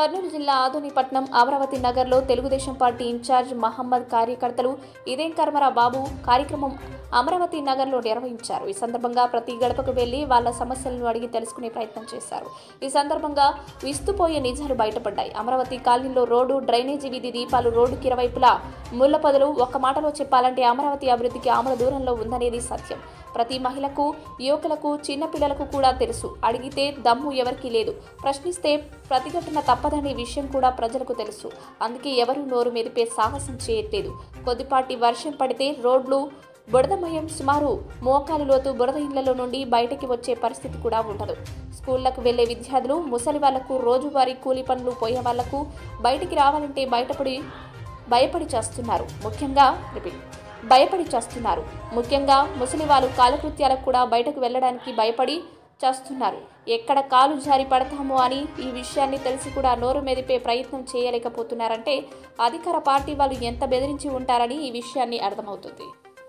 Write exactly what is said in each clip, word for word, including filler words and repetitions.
కర్నూలు జిల్లా ఆదోనిపట్నం అమరావతి నగర్లో Telugu Desam party incharge Mohammed కార్యకర్తలు ఇదేం కర్మరా బాబు కార్యక్రమం అమరావతి నగర్లో నిర్వహించారు। ఈ సందర్భంగా ప్రతి గడపకు వెళ్లి వాళ్ళ సమస్యలను అడిగి తెలుసుకునే ప్రయత్నం చేశారు। ఈ సందర్భంగా విస్తుపోయే నిజాలు బయటపడ్డాయి। అమరావతి కాలనీలో రోడ్డు, డ్రైనేజీ వీధి దీపాలు, రోడ్డుకి ఇరువైపులా ముళ్ల పొదలు। ఒక్క మాటలో చెప్పాలంటే అమరావతి అభివృద్ధికి ఆమల దూరంలో ఉందనేది సత్యం। ప్రతి మహిళకు, యువకులకు, చిన్న పిల్లలకు కూడా తెలుసు। అడిగితే దమ్ము ఎవరికీ లేదు, ప్రశ్నిస్తే ప్రతిఘటన తప్పదనే విషయం కూడా ప్రజలకు తెలుసు। అందుకే ఎవరూ నోరు మెదిపే సాహసం చేయట్లేదు। కొద్దిపాటి వర్షం పడితే రోడ్లు బురదమయం, సుమారు మోకాలు లోతు బురద ఇళ్లలో నుండి బయటకి వచ్చే పరిస్థితి కూడా ఉండదు। స్కూళ్లకు వెళ్లే విద్యార్థులు, ముసలి వాళ్లకు, రోజువారీ కూలి పనులు పోయే వాళ్లకు బయటికి రావాలంటే బయటపడి భయపడి చేస్తున్నారు। ముఖ్యంగా రిపీట్ భయపడి చేస్తున్నారు ముఖ్యంగా ముసలి వాళ్ళు కాలకృత్యాలకు కూడా బయటకు వెళ్లడానికి భయపడి చేస్తున్నారు। ఎక్కడ కాలు జారి పడతామో అని ఈ విషయాన్ని తెలిసి కూడా నోరు మెదిపే ప్రయత్నం చేయలేకపోతున్నారంటే అధికార పార్టీ వాళ్ళు ఎంత బెదిరించి ఉంటారని ఈ విషయాన్ని అర్థమవుతుంది।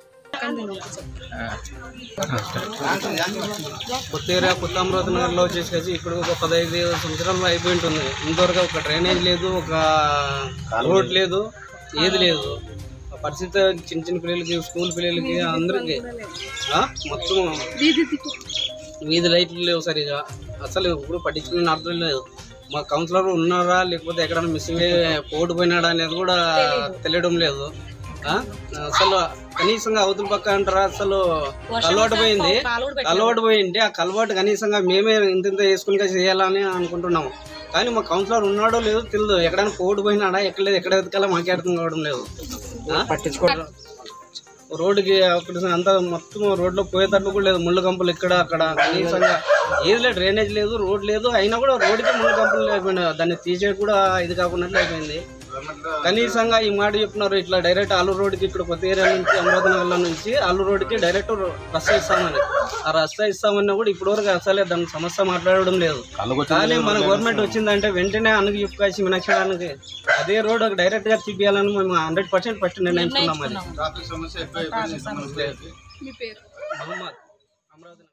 కొత్తగా కొత్త అమరావతి నగర్లో వచ్చేసి ఇప్పుడు ఒక పదహైదు సంవత్సరాలు అయిపోయి ఉంటుంది। ఇంతవరకు ఒక డ్రైనేజ్ లేదు, ఒక రోడ్ లేదు, ఏది లేదు। పరిస్థితి చిన్న చిన్న పిల్లలకి, స్కూల్ పిల్లలకి, అందరికి మొత్తం వీధి లైట్లు లేవు సరిగా। అసలు ఇప్పుడు పట్టించుకునే అర్థం లేదు। మా కౌన్సిలర్ ఉన్నారా లేకపోతే ఎక్కడైనా మిస్సింగ్ పోటుపోయినాడా అనేది కూడా తెలియడం లేదు। అసలు కనీసంగా అవతల పక్క అంటారా, అసలు కలవాటు పోయింది కలవాటు పోయింది ఆ కలవాటు కనీసంగా మేమే ఇంత ఇంత వేసుకుని చేయాలని అనుకుంటున్నాము। కానీ మా కౌన్సిలర్ ఉన్నాడో లేదో తెలియదు। ఎక్కడైనా పోటు పోయినాడా, ఎక్కడ లేదు, ఎక్కడ వెతకాలో మాకే అర్థం కావడం లేదు। పట్టించుకోవడం రోడ్డుకి అక్కడ అంతా మొత్తం రోడ్లో పోయేటట్టు కూడా లేదు, ముళ్ళు కంపులు ఇక్కడ అక్కడ కనీసంగా ఏది లేదు, డ్రైనేజ్ లేదు, రోడ్ లేదు, అయినా కూడా రోడ్డుకి ముళ్ళు కంపులు అయిపోయినాయి। దాన్ని తీసే కూడా ఇది కాకున్నట్లు అయిపోయింది। కనీసంగా ఈ మాట చెప్తున్నారు, ఇట్లా డైరెక్ట్ ఆలూరు రోడ్డుకి ఇక్కడ కొత్త ఏరియా నుంచి అమరావతి నగర్లో నుంచి ఆలూరు రోడ్డుకి డైరెక్ట్ రస్తా ఇస్తామని, ఆ రస్తా ఇస్తామన్నా కూడా ఇప్పటివరకు అసలే దాని సమస్య మాట్లాడడం లేదు। కానీ మన గవర్నమెంట్ వచ్చిందంటే వెంటనే అన్నకి చెప్పుకాసి వినక్షడానికి అదే రోడ్ డైరెక్ట్ గా తీపియాలని మేము హండ్రెడ్ పర్సెంట్ ఫస్ట్ నిర్ణయించుకున్నాం। అది అమరావతి